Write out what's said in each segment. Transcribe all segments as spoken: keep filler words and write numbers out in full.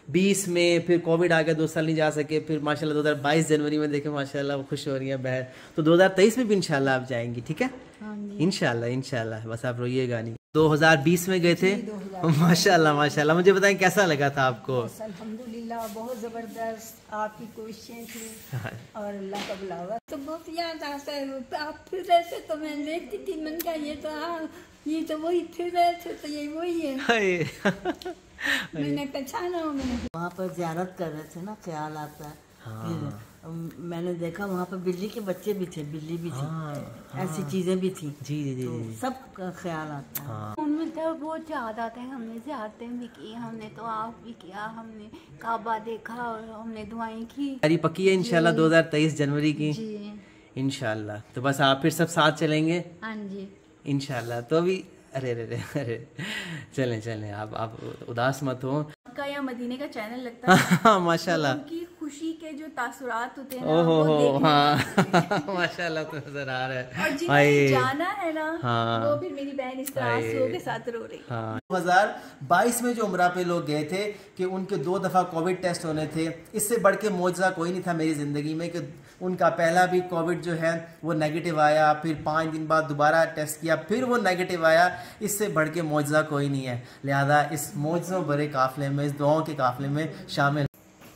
बीस में फिर कोविड आ गया, दो साल नहीं जा सके, फिर माशाल्लाह दो हज़ार बाईस जनवरी में देखे माशाल्लाह वो खुश हो रही है बहन। तो दो हज़ार तेईस में भी इंशाल्लाह आप जाएंगी, ठीक है? इंशाल्लाह इंशाल्लाह, बस आप रोइएगा नहीं। दो हज़ार बीस में गए थे, माशाल्लाह माशाल्लाह। मुझे बताएं कैसा लगा था आपको? अल्हम्दुलिल्लाह बहुत जबरदस्त आपकी कोशिशें थी और अल्लाह का बुलावा। तो बहुत याद आता है, आप फिर रहे थे तो मैं देखती थी, मन का ये तो हाँ ये तो वही फिर रहे थे, तो ये वही है। मैंने पहचाना हूँ। मैंने वहाँ पर ज़ियारत कर रहे थे ना, ख्याल आता है। हाँ। मैंने देखा वहाँ पर बिल्ली के बच्चे भी थे, बिल्ली भी थी। हाँ, ऐसी हाँ, चीजें भी थी। जी जी जी, तो जी सब का ख्याल आता है। हाँ। उनमें तो बहुत याद आता है, हमने ज़ियारतें भी की, हमने तो आप भी किया, हमने काबा देखा और हमने दुआएं की। अरे पक्की है इंशाल्लाह दो हज़ार तेईस जनवरी की जी इंशाल्लाह। तो बस आप फिर सब साथ चलेंगे? हाँ जी इंशाल्लाह। तो अभी अरे अरे अरे चलें चलें, आप आप उदास मत हो। का या मदीने का चैनल लगता है माशाल्लाह, तो उनकी खुशी के जो तासुरात होते हैं ना, ओहो हो, हाँ माशाल्लाह तो नजर आ रहा है। और जिन्हें जाना है ना, हाँ, वो भी मेरी बहन इस तरह आंसुओं के साथ रो रही। हाँ। दो हज़ार बाईस में जो उम्रा पे लोग गए थे कि उनके दो दफ़ा कोविड टेस्ट होने थे, इससे बढ़ के मौजज़ा कोई नहीं था मेरी ज़िंदगी में कि उनका पहला भी कोविड जो है वो नेगेटिव आया, फिर पाँच दिन बाद दोबारा टेस्ट किया, फिर वो नेगेटिव आया। इससे बढ़ के मौजज़ा कोई नहीं है। लिहाजा इस मौजज़ों भरे काफ़िले में, इस दुआओं के काफ़िले में शामिल।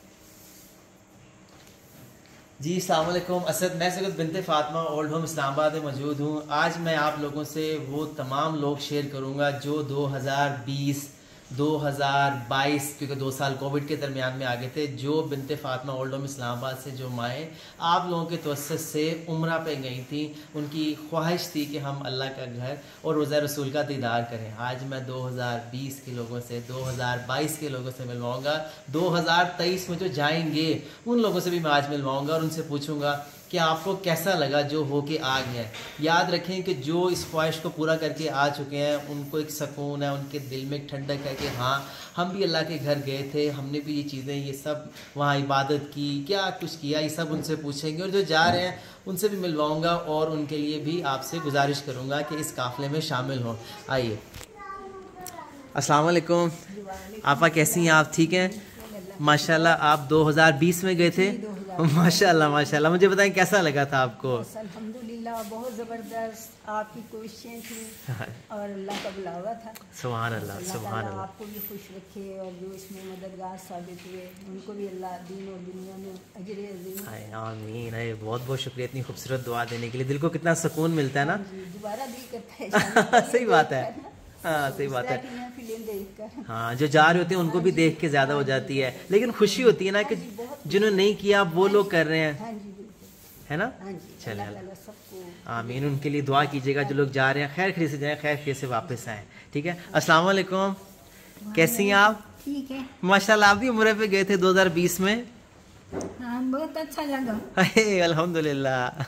जी अस्सलाम वालेकुम, असद मैं सैयद बिनते फातिमा ओल्ड होम इस्लामाबाद में मौजूद हूँ। आज मैं आप लोगों से वो तमाम लोग शेयर करूँगा जो दो हज़ार बीस दो हज़ार बाईस, क्योंकि दो साल कोविड के दरमियान में आ गए थे, जो बिनते फातिमा ओल्ड होम इस्लामाबाद से जो माएँ आप लोगों के तवस्सुस से उम्रा पे गई थी, उनकी ख्वाहिश थी कि हम अल्लाह का घर और रोज़ा रसूल का दीदार करें। आज मैं दो हज़ार बीस के लोगों से, दो हज़ार बाईस के लोगों से मिलवाऊँगा, दो हज़ार तेईस में जो जाएंगे उन लोगों से भी मैं आज मिलवाऊँगा और उनसे पूछूँगा कि आपको कैसा लगा जो होके आ गया है। याद रखें कि जो इस ख्वाहिश को पूरा करके आ चुके हैं उनको एक सुकून है, उनके दिल में एक ठंडक है कि हाँ हम भी अल्लाह के घर गए थे, हमने भी ये चीज़ें, ये सब वहाँ इबादत की, क्या कुछ किया, ये सब उनसे पूछेंगे। और जो जा रहे हैं उनसे भी मिलवाऊँगा और उनके लिए भी आपसे गुजारिश करूँगा कि इस काफ़िले में शामिल हों। आइए। अस्सलाम वालेकुम आपा, कैसी हैं आप? ठीक हैं माशाल्लाह। आप दो हज़ार बीस में गए थे, माशाल्लाह माशाल्लाह। मुझे बताएं कैसा लगा था आपको? अल्हम्दुलिल्लाह बहुत ज़बरदस्त आपकी कोशिशें थी और अल्लाह का बुलावा था। सुभान अल्लाह सुभान अल्लाह। आपको भी खुश रखे और जो इसमें मददगार साबित हुए उनको भी अल्लाह दीन और दुनिया में अजर अज़ीम। आमीन। है बहुत बहुत शुक्रिया इतनी खूबसूरत दुआ देने के लिए। दिल को कितना सुकून मिलता है ना। दोबारा दिल करता है। सही बात है, हाँ सही बात है। हाँ जो जा रहे होते हैं उनको भी देख के ज्यादा हो जाती है, लेकिन खुशी होती है ना कि जिन्होंने नहीं किया वो लोग कर रहे हैं, है ना। चले आमीन। उनके लिए दुआ कीजिएगा जो लोग जा रहे हैं, खैर खैर से जाएं, खैर खैर से वापस आए। ठीक है। अस्सलाम वालेकुम, कैसी हैं आप? ठीक है माशाल्लाह। आप भी उम्रे पे गए थे दो हज़ार बीस में? हाँ, बहुत अच्छा लगा। अल्हम्दुलिल्लाह।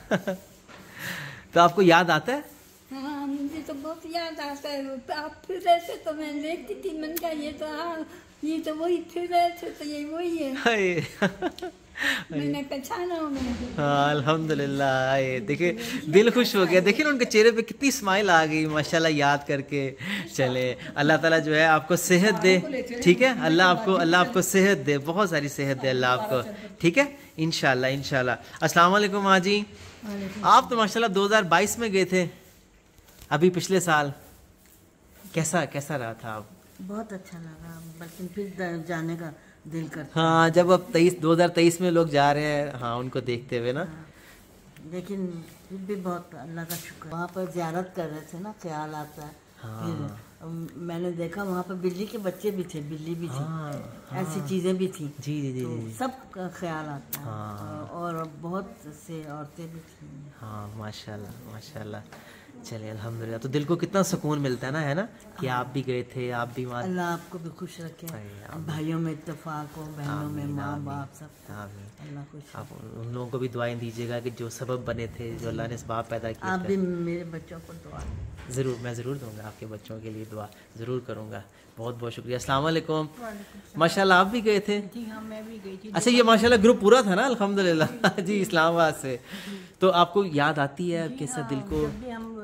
तो आपको याद आता है? हाँ मुझे तो बहुत याद आता है, आप फिर रहे थे तो मैं देखती थी, मन का ये तो हाँ ये तो वही फिर रहे थे, तो ये वही है। मैंने पहचाना हूँ। मैंने हाँ अल्हम्दुलिल्लाह। देखिए दिल खुश हो गया, देखिए ना उनके चेहरे पे कितनी स्माइल आ गई माशाल्लाह याद करके। चले अल्लाह ताला जो है आपको सेहत दे, ठीक है। अल्लाह आपको अल्लाह आपको सेहत दे, बहुत सारी सेहत दे अल्लाह आपको, ठीक है इंशाल्लाह इंशाल्लाह। अस्सलाम वालेकुम माँ जी। आप तो माशाल्लाह दो हज़ार बाईस में गए थे अभी पिछले साल, कैसा कैसा रहा था आप? बहुत अच्छा लगा, बल्कि फिर जाने का दिल करता। हाँ जब अब तेईस दो हज़ार तेईस में लोग जा रहे हैं, हाँ उनको देखते हुए ना। हाँ, लेकिन फिर भी बहुत अल्लाह का शुक्र। वहाँ पर ज़ियारत कर रहे थे ना, ख्याल आता है। हाँ। फिर मैंने देखा वहाँ पर बिल्ली के बच्चे भी थे, बिल्ली भी थी। हाँ, ऐसी हाँ, चीज़ें भी थी। जी जी जी, तो जी सब का ख्याल आता है। हाँ, और बहुत से औरतें भी थी। हाँ माशाल्लाह माशाल्लाह। चलिए अल्हम्दुलिल्लाह। तो दिल को कितना सुकून मिलता है ना, है ना कि आप भी गए थे, आप भी वहाँ। अल्लाह आपको भी खुश रखे, भाइयों में इत्तेफाक हो, बहनों में, माँ बाप सब। अल्लाह खुश। आप उन लोगों को भी दुआएं दीजिएगा कि जो सबब बने थे, जो अल्लाह ने इसबाब पैदा किया। आप भी मेरे बच्चों को दुआ ज़रूर, मैं ज़रूर दूंगा आपके बच्चों के लिए दुआ ज़रूर करूँगा। बहुत बहुत शुक्रिया। अस्सलाम वालेकुम। माशाल्लाह आप भी गए थे? जी हाँ मैं भी गई थी। अच्छा ये माशाल्लाह ग्रुप पूरा था ना अल्हम्दुलिल्लाह। जी इस्लामाबाद से। तो आपको याद आती है कैसा दिल को? जब भी हम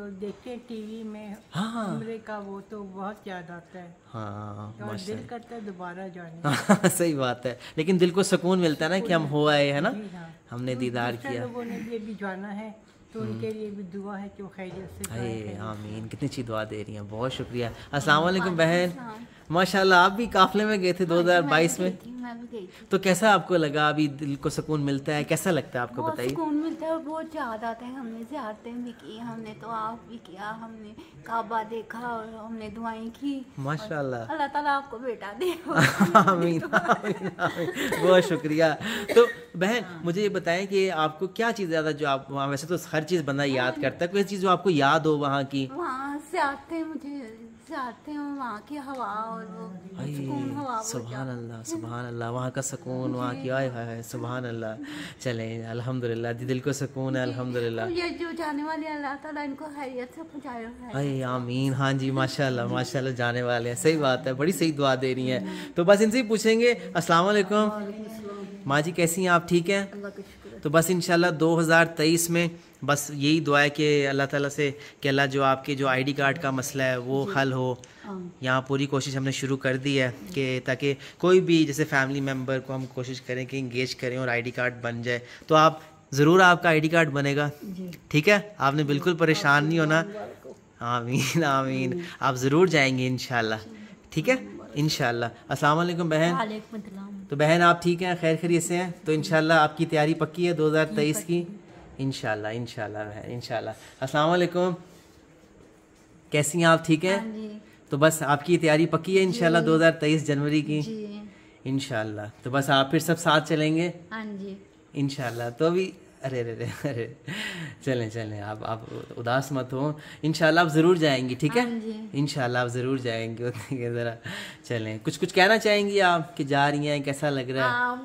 देखते हैं टीवी में हाँ। उम्रे का, वो तो बहुत याद आता है। हाँ और माशा दिल करता है दोबारा जाने। अल्लाह। सही बात है, लेकिन दिल को सुकून मिलता है ना कि हम हो आए, है ना, जी हाँ। हमने दीदार दूसरे किया। लोगों ने भी अभी जाना है तो उनके लिए भी दुआ है कि वो खैरियत से जाएं, अरे खैरियत से। आमीन, कितनी अच्छी दुआ दे रही हैं, बहुत शुक्रिया। अस्सलाम वालेकुम बहन, माशाल्लाह आप भी काफिले में गए थे दो हज़ार बाईस में, मैं भी गई थी। तो कैसा आपको लगा? अभी दिल को सुकून मिलता है, कैसा लगता है आपको, बहुत बताइए। सुकून मिलता है और बहुत याद आता है। हमने ज़ियारतें भी की, हमने तो आप भी किया, हमने काबा देखा और हमने दुआएं की। माशाल्लाह। अल्लाह ताला आपको बेटा दे। आमीन आमीन आमीन, बहुत शुक्रिया। तो बहन मुझे ये बताएं कि आपको क्या चीज़ ज़्यादा, जो आप वहाँ, वैसे तो हर चीज़ बंदा याद करता है, कोई चीज़ जो आपको याद हो वहाँ की? वहाँ से आते मुझे जाते हैं वहाँ की हवा और वो सुकून हवा, वो सुभान अल्लाह सुभान अल्लाह, वहाँ का सुकून, वहाँ की आय हाय सुभान अल्लाह। चलें अल्हम्दुलिल्लाह, दिल को सुकून है अल्हम्दुलिल्लाह। ये जो जाने वाले अल्लाह ताला इनको खैरियत से पहुँचाए। अरे आमीन, हाँ जी माशाल्लाह माशाल्लाह, जाने वाले हैं, सही बात है, बड़ी सही दुआ दे रही हैं। तो बस इनसे ही पूछेंगे। अस्सलाम वालेकुम माँ जी, कैसी हैं आप, ठीक हैं? तो बस इंशाल्लाह दो हज़ार तेईस में बस यही दुआ है कि अल्लाह ताला से कि अल्लाह जो आपके जो आईडी कार्ड का मसला है वो हल हो। यहाँ पूरी कोशिश हमने शुरू कर दी है कि ताकि कोई भी जैसे फैमिली मेम्बर को हम कोशिश करें कि इंगेज करें और आईडी कार्ड बन जाए। तो आप ज़रूर, आपका आईडी कार्ड बनेगा, ठीक है? आपने बिल्कुल परेशान नहीं होना। आमीन आमीन, आप ज़रूर जाएंगे इंशाल्लाह, ठीक है? इंशाल्लाह। अस्सलाम वालेकुम बहन। तो बहन आप ठीक हैं, खैर खैरियत से हैं? तो इंशाल्लाह आपकी तैयारी पक्की है दो हज़ार तेईस की? इंशाल्लाह इंशाल्लाह बहन इंशाल्लाह। अस्सलाम वालेकुम, कैसी हैं आप, ठीक हैं? तो बस आपकी तैयारी पक्की है इंशाल्लाह दो हज़ार तेईस जनवरी की? इंशाल्लाह। तो बस आप फिर सब साथ चलेंगे इंशाल्लाह। तो अभी अरे अरे अरे अरे चलें चलें, आप आप उदास मत हो, इंशाल्लाह आप ज़रूर जाएंगी, ठीक है? इंशाल्लाह आप ज़रूर जाएंगे। ज़रा चलें, कुछ कुछ कहना चाहेंगी आप कि जा रही हैं, कैसा लग रहा है?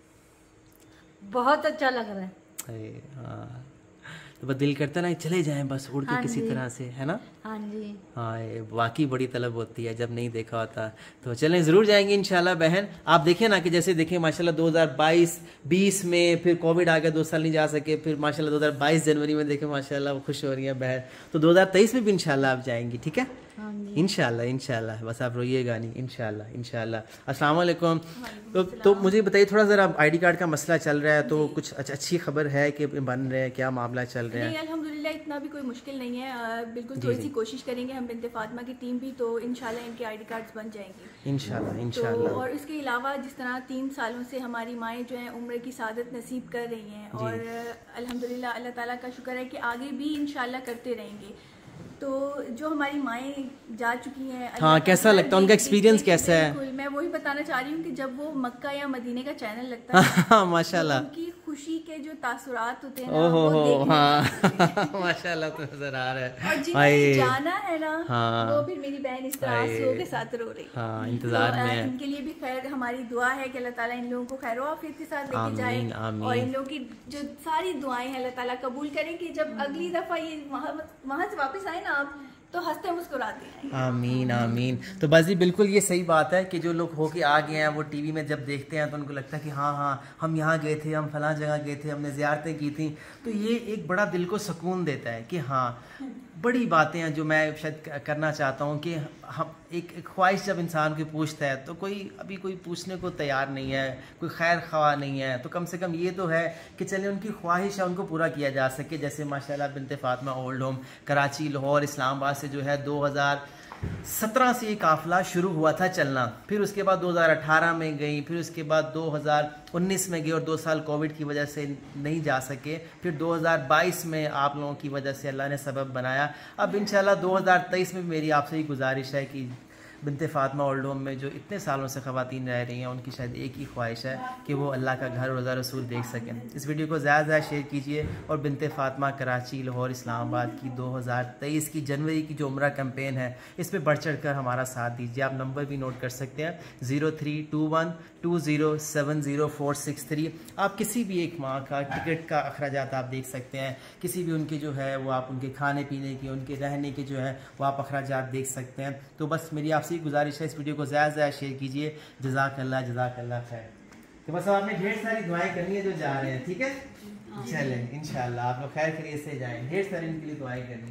बहुत अच्छा लग रहा है। अरे हाँ, तो बस दिल करता ना चले जाएं बस उड़ के किसी तरह से, है ना? हाँ जी हाँ, ये वाकई बड़ी तलब होती है जब नहीं देखा होता। तो चलें ज़रूर जाएंगे इंशाल्लाह बहन। आप देखें ना कि जैसे देखें माशाल्लाह दो हज़ार बाईस बीस में फिर कोविड आ गया, दो साल नहीं जा सके, फिर माशाल्लाह दो हज़ार बाईस जनवरी में देखें माशाल्लाह वो खुश हो रही है बहन। तो दो हज़ार तेईस में भी इंशाल्लाह आप जाएंगी, ठीक है? इंशाल्लाह इंशाल्लाह, बस आप रोइएगा नहीं, इंशाल्लाह इंशाल्लाह। अस्सलाम वालेकुम। तो तो मुझे बताइए थोड़ा ज़रा, आईडी कार्ड का मसला चल रहा है, तो कुछ अच्छी खबर है कि बन रहे हैं, क्या मामला चल रहा है? नहीं अल्हम्दुलिल्लाह, इतना भी कोई मुश्किल नहीं है, बिल्कुल थोड़ी सी कोशिश करेंगे हम बिन्ते फातिमा की टीम भी, तो इंशाल्लाह इनके आईडी कार्ड्स बन जाएंगे इंशाल्लाह इंशाल्लाह। तो और इसके अलावा जिस तरह तीन सालों से हमारी माएँ जो हैं उम्र की सादत नसीब कर रही हैं, और अल्हम्दुलिल्लाह अल्लाह ताला का शुक्र है कि आगे भी इंशाल्लाह करते रहेंगे। तो जो हमारी माएँ जा चुकी हैं, हाँ, कैसा लगता है उनका एक्सपीरियंस कैसा है? बिल्कुल, मैं वही बताना चाह रही हूँ कि जब वो मक्का या मदीने का चैनल लगता है माशाल्लाह, उनकी खुशी के जो तासुरात होते हैं ओ हो हो, हाँ माशाल्लाह तो नजर आ रहा है। और जिन्हें जाना है ना, हाँ, वो फिर मेरी बहन इस तरह आंसुओं के साथ रो रही, हाँ, इंतजार तो, में है। इनके लिए भी खैर हमारी दुआ है कि अल्लाह ताला इन लोगों को खैर आफियत के साथ लेके जाए, और इन लोगों की जो सारी दुआएं हैं अल्लाह ताला कबूल करें कि जब अगली दफा ये वहाँ से वापस आए ना आप, तो हंसते मुस्कुराते हैं। आमीन आमीन। तो बस जी बिल्कुल ये सही बात है कि जो लोग होके आ गए हैं वो टीवी में जब देखते हैं तो उनको लगता है कि हाँ हाँ हम यहाँ गए थे, हम फलां जगह गए थे, हमने ज़ियारतें की थी। तो ये एक बड़ा दिल को सुकून देता है कि हाँ, बड़ी बातें हैं जो मैं शायद करना चाहता हूँ कि हम एक, एक ख्वाहिश जब इंसान को पूछता है तो कोई अभी कोई पूछने को तैयार नहीं है, कोई खैर ख्वाह नहीं है, तो कम से कम ये तो है कि चलिए उनकी ख्वाहिश है उनको पूरा किया जा सके। जैसे माशाल्लाह बिन्ते फातिमा ओल्ड होम कराची, लाहौर, इस्लामाबाद से जो है दो हज़ार सत्रह से ये काफ़िला शुरू हुआ था चलना, फिर उसके बाद दो हज़ार अठारह में गई, फिर उसके बाद दो हज़ार उन्नीस में गई और दो साल कोविड की वजह से नहीं जा सके, फिर दो हज़ार बाईस में आप लोगों की वजह से अल्लाह ने सबब बनाया। अब इंशाल्लाह दो हज़ार तेईस में मेरी आपसे ही गुजारिश है कि बिन्ते फातिमा ओल्ड होम में जो इतने सालों से ख़वातीन रह रही हैं उनकी शायद एक ही ख्वाहिश है कि वो अल्लाह का घर रोज़ा रसूल देख सकें। इस वीडियो को ज़्यादा ज़्यादा शेयर कीजिए और बिन्ते फातिमा कराची, लाहौर, इस्लामाबाद की दो हज़ार तेईस की जनवरी की जो उम्रा कैंपेन है इस पर बढ़ चढ़ कर हमारा साथ दीजिए। आप नंबर भी नोट कर सकते हैं, zero three two one two zero seven zero four six three. आप किसी भी एक माह का टिकट का अखराजात आप देख सकते हैं, किसी भी उनके जो है वो आप उनके खाने पीने के, उनके रहने के जो है वो आप अखराजात देख सकते हैं। तो बस मेरी आपसे गुजारिश है इस वीडियो को ज़्यादा से ज़्यादा शेयर कीजिए। जज़ाकल्लाह जज़ाकल्लाह खैर। तो बस आपने ढेर सारी दुआएं करनी है जो जा रहे हैं, ठीक है? चलें इंशाल्लाह आप लोग खैर खैरियत से जाएं, ढेर सारी इनके लिए दुआएं करनी है।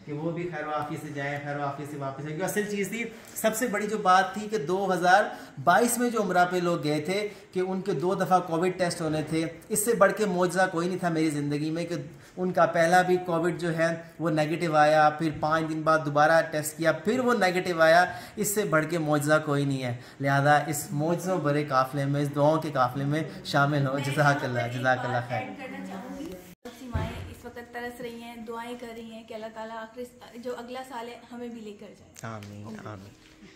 कि वो भी खैर वाफी से जाएं, खैर वाफी से वापस आए। असल चीज़ थी, सबसे बड़ी जो बात थी कि दो हज़ार बाईस में जो उम्रा पे लोग गए थे कि उनके दो दफ़ा कोविड टेस्ट होने थे। इससे बढ़ के मौजज़ा कोई नहीं था मेरी ज़िंदगी में कि उनका पहला भी कोविड जो है वो नेगेटिव आया, फिर पाँच दिन बाद दोबारा टेस्ट किया, फिर वो नेगेटिव आया। इससे बढ़ के मौजज़ा कोई नहीं है। लिहाजा इस मौजज़ों भरे काफ़िले में, इस दुआओं के काफ़िले में शामिल हो। जज़ाकल्लाह जज़ाकल्लाह खैर। तरस रही हैं, दुआएं कर रही हैं कि अल्लाह ताला आखिर जो अगला साल है हमें भी लेकर जाए। आमीन आमीन।